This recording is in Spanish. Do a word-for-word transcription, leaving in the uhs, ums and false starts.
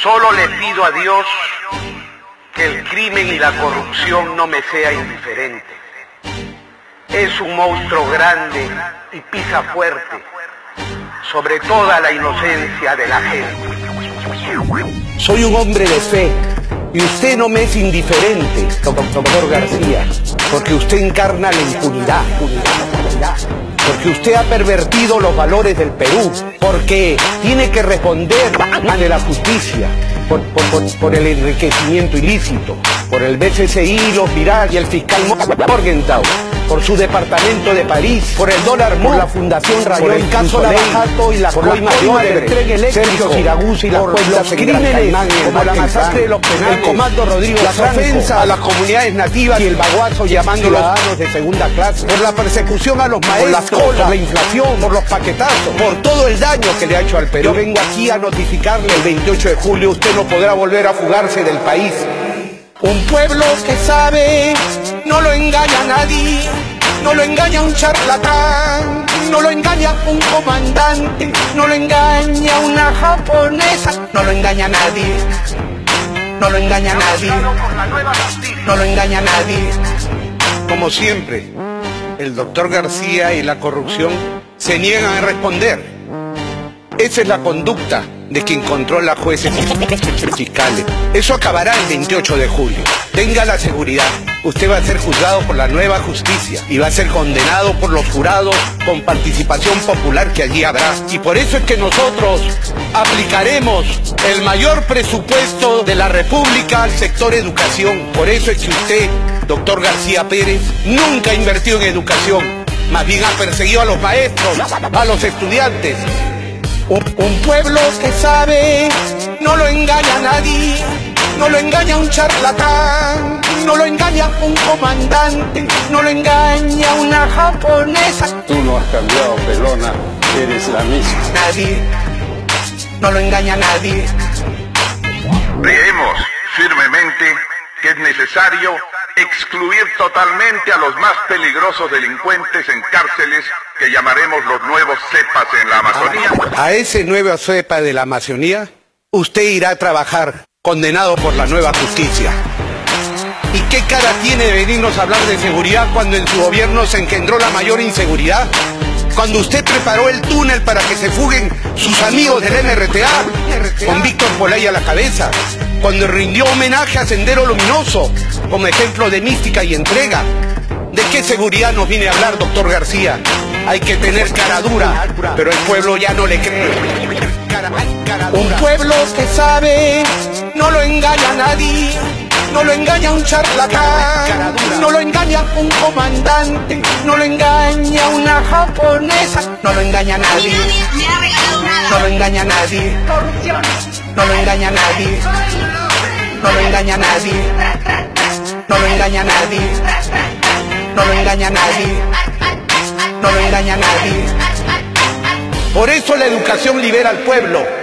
Solo le pido a Dios que el crimen y la corrupción no me sea indiferente. Es un monstruo grande y pisa fuerte sobre toda la inocencia de la gente. Soy un hombre de fe y usted no me es indiferente, doctor García, porque usted encarna la impunidad, porque usted ha pervertido los valores del Perú, porque tiene que responder ante la justicia por, por, por, por el enriquecimiento ilícito, por el B C C I, los Viral y el fiscal Morgenthau, por su departamento de París, por el dólar, por la Fundación Rayón, por el caso Lavajato y la coima del tren eléctrico, Sergio Siragusa y las cuentas en crímenes como la masacre de los penales, el comando Rodrigo las ofensas a las comunidades nativas y el baguazo llamando ciudadanos de segunda clase, por la persecución a los maestros, por la inflación, por los paquetazos, por todo el daño que le ha hecho al Perú. Yo vengo aquí a notificarle el veintiocho de julio usted no podrá volver a fugarse del país. Un pueblo que sabe, no lo engaña a nadie, no lo engaña un charlatán, no lo engaña un comandante, no lo engaña una japonesa, no lo engaña a nadie, no lo engaña a nadie, no lo engaña a nadie. Como siempre, el doctor García y la corrupción se niegan a responder. Esa es la conducta de quien controla jueces y fiscales. Eso acabará el veintiocho de julio. Tenga la seguridad, usted va a ser juzgado por la nueva justicia y va a ser condenado por los jurados con participación popular que allí habrá. Y por eso es que nosotros aplicaremos el mayor presupuesto de la República al sector educación. Por eso es que usted, doctor García Pérez, nunca ha invertido en educación. Más bien ha perseguido a los maestros, a los estudiantes. Un pueblo que sabe, no lo engaña a nadie, no lo engaña un charlatán, no lo engaña un comandante, no lo engaña una japonesa. Tú no has cambiado, pelona, eres la misma. Nadie, no lo engaña a nadie. Creemos firmemente que es necesario excluir totalmente a los más peligrosos delincuentes en cárceles que llamaremos los nuevos cepas en la Amazonía. A ese nuevo cepa de la Amazonía, usted irá a trabajar condenado por la nueva justicia. ¿Y qué cara tiene de venirnos a hablar de seguridad cuando en su gobierno se engendró la mayor inseguridad? Cuando usted preparó el túnel para que se fuguen sus amigos del N R T A, con Víctor Polay a la cabeza. Cuando rindió homenaje a Sendero Luminoso, como ejemplo de mística y entrega. ¿De qué seguridad nos viene a hablar, doctor García? Hay que tener cara dura, pero el pueblo ya no le cree. Cara, cara Un pueblo que sabe, no lo engaña a nadie, no lo engaña un charlatán, no lo engaña un comandante, no lo engaña una japonesa, no lo engaña a nadie, no lo engaña a nadie, no lo engaña a nadie, no lo engaña a nadie, no lo engaña a nadie, no lo engaña a nadie, no lo engaña a nadie. Por eso la educación libera al pueblo.